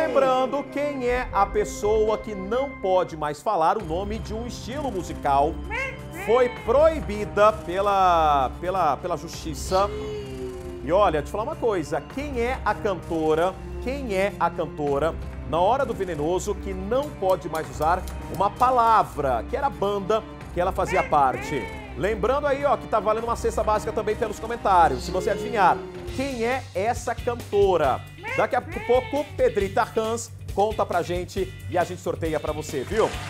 lembrando, quem é a pessoa que não pode mais falar o nome de um estilo musical foi proibida pela justiça. E olha, deixa eu falar uma coisa, quem é a cantora na hora do Venenoso que não pode mais usar uma palavra, que era a banda que ela fazia parte? Lembrando aí, ó, que tá valendo uma cesta básica também pelos comentários, se você adivinhar quem é essa cantora. Daqui a pouco, Pedrita Hans conta pra gente e a gente sorteia pra você, viu?